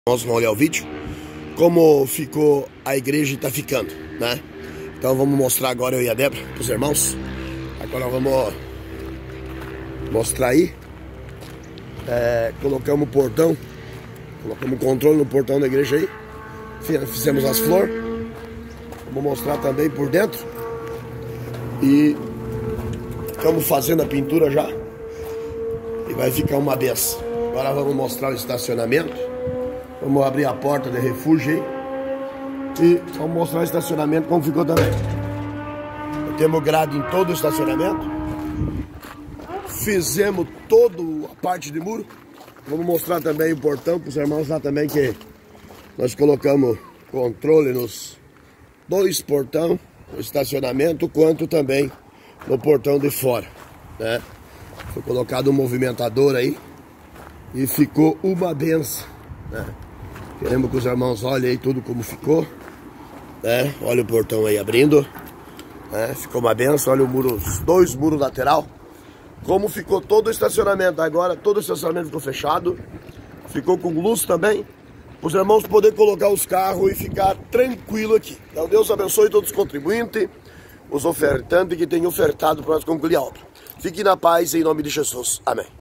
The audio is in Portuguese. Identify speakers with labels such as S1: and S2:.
S1: Nós vamos olhar o vídeo, como ficou a igreja e está ficando, né? Então vamos mostrar agora, eu e a Débora, para os irmãos. Agora vamos mostrar aí. Colocamos o portão, colocamos o controle no portão da igreja aí. Fizemos as flores. Vamos mostrar também por dentro. E estamos fazendo a pintura já. E vai ficar uma benção. Agora vamos mostrar o estacionamento. Vamos abrir a porta de refúgio aí. E vamos mostrar o estacionamento como ficou também. Temos grade em todo o estacionamento. Fizemos toda a parte de muro. Vamos mostrar também o portão para os irmãos lá também, que nós colocamos controle nos dois portão, no estacionamento, quanto também no portão de fora, né? Foi colocado um movimentador aí e ficou uma benção, né? Queremos que os irmãos olhem aí tudo como ficou, né? Olha o portão aí abrindo, né? Ficou uma benção. Olha o muro, os dois muros lateral. Como ficou todo o estacionamento. Agora todo o estacionamento ficou fechado. Ficou com luz também, para os irmãos poderem colocar os carros e ficar tranquilo aqui. Então Deus abençoe todos os contribuintes, os ofertantes que têm ofertado para nós concluir a obra. Fiquem na paz em nome de Jesus. Amém.